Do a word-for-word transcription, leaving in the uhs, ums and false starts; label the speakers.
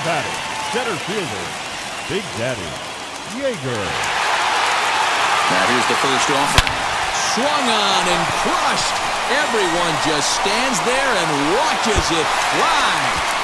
Speaker 1: batting, center fielder, Big Daddy Yeager.
Speaker 2: Now here's the first offering. Swung on and crushed. Everyone just stands there and watches it fly.